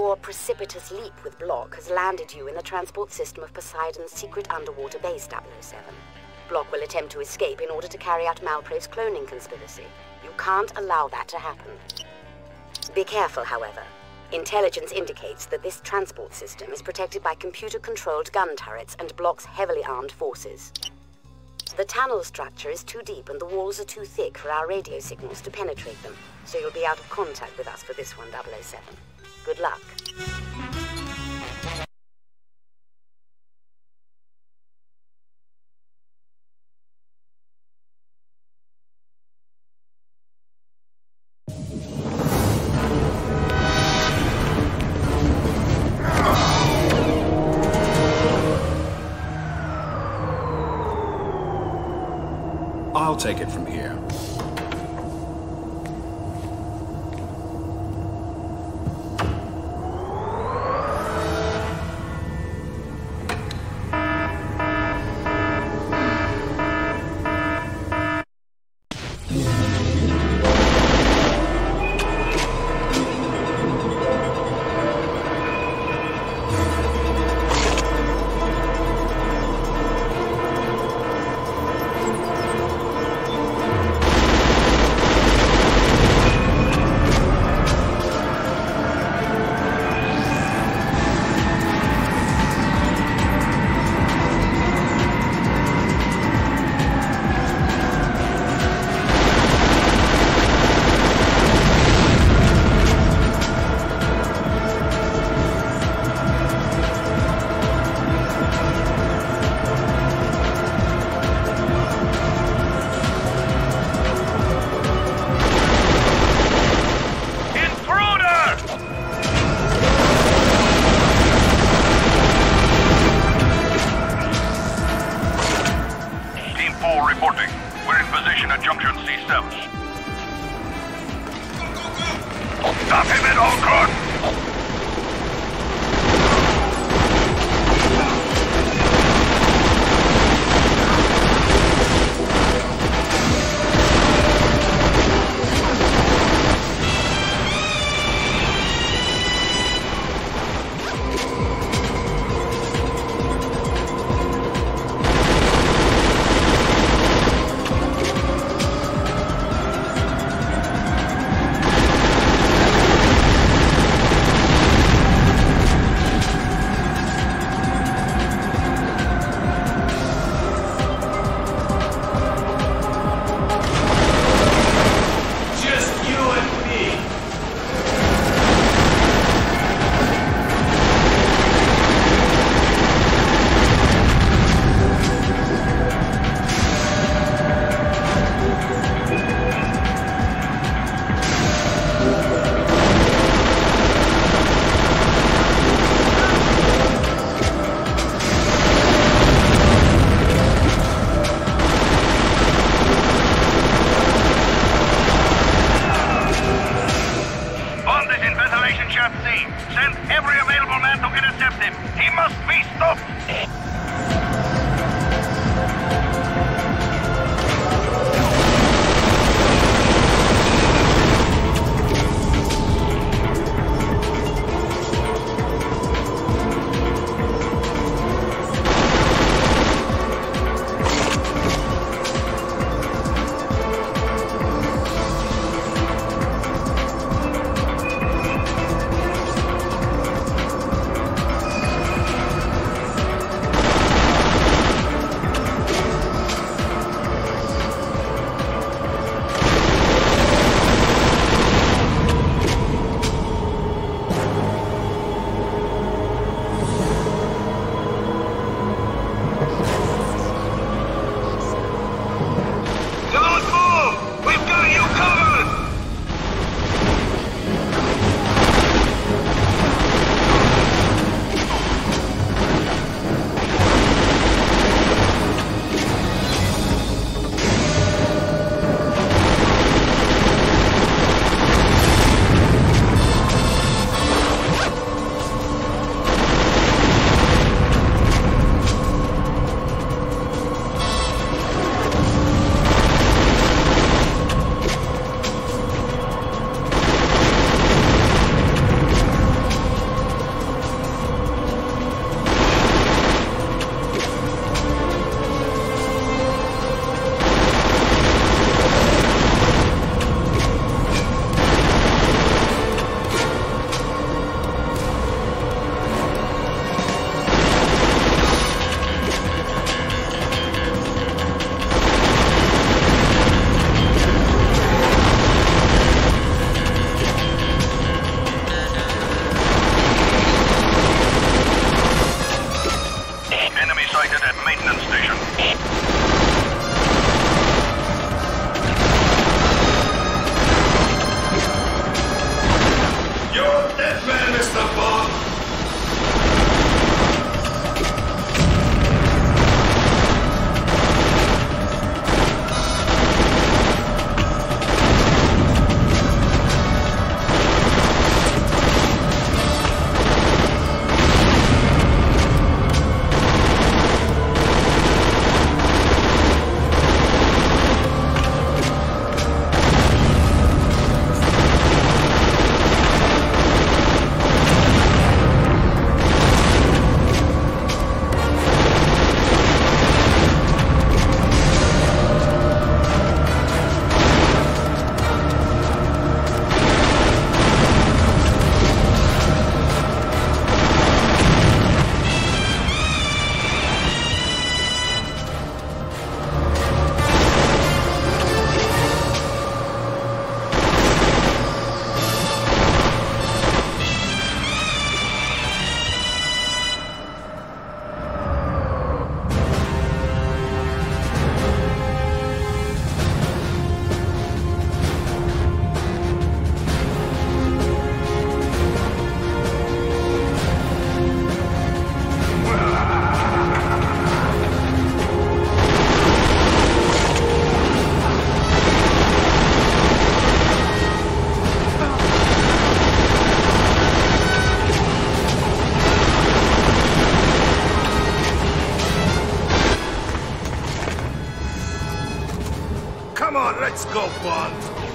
Your precipitous leap with Block has landed you in the transport system of Poseidon's secret underwater base, 007. Block will attempt to escape in order to carry out Malprave's cloning conspiracy. You can't allow that to happen. Be careful, however. Intelligence indicates that this transport system is protected by computer-controlled gun turrets and Block's heavily armed forces. The tunnel structure is too deep and the walls are too thick for our radio signals to penetrate them, so you'll be out of contact with us for this one, 007. Good luck. I'll take it from here. Autobot!